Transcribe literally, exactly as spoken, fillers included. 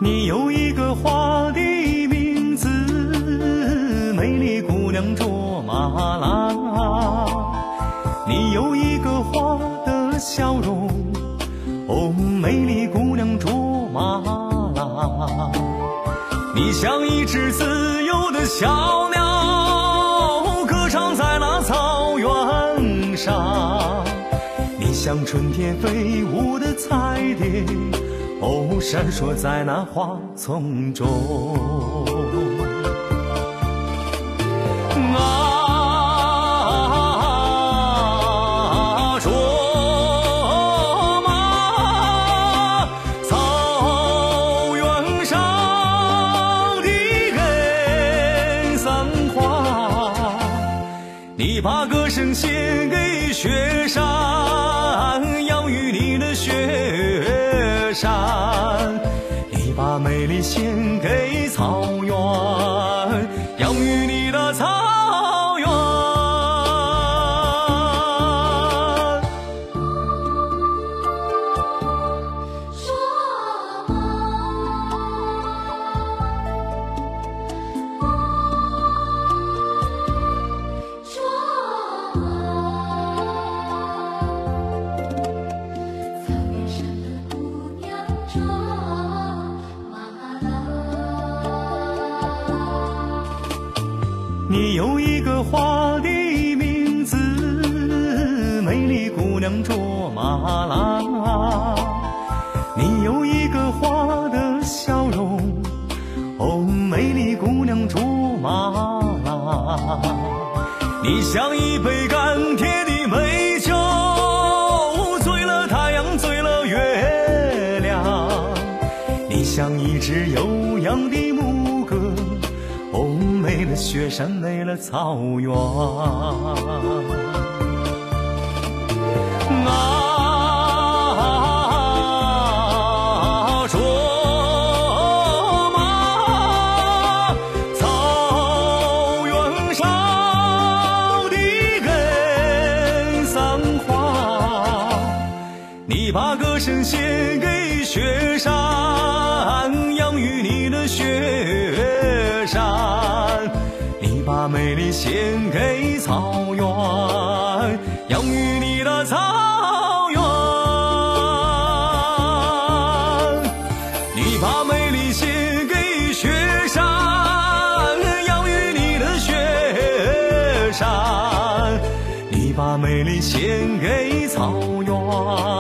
你有一个花的名字，美丽姑娘卓玛拉。你有一个花的笑容，哦，美丽姑娘卓玛拉。你像一只自由的小鸟，歌唱在那草原上。你像春天飞舞的彩蝶，哦，闪烁在那花丛中。啊，卓玛，草原上的人桑花，你把歌声献给雪山，养育你的雪山，你把美丽献给草原，养育你的草原。你有一个花的名字，美丽姑娘卓玛拉。你有一个花的笑容，哦，美丽姑娘卓玛拉。你像一杯甘甜的美酒，醉了太阳，醉了月亮。你像一只悠扬的牧歌，哦，美了雪山，美了草原。啊，卓玛，草原上的人桑花，你把歌声献给雪山，养育你的雪山，你把美丽献给草原，养育你的草原。你把美丽献给雪山，养育你的雪山，你把美丽献给草原。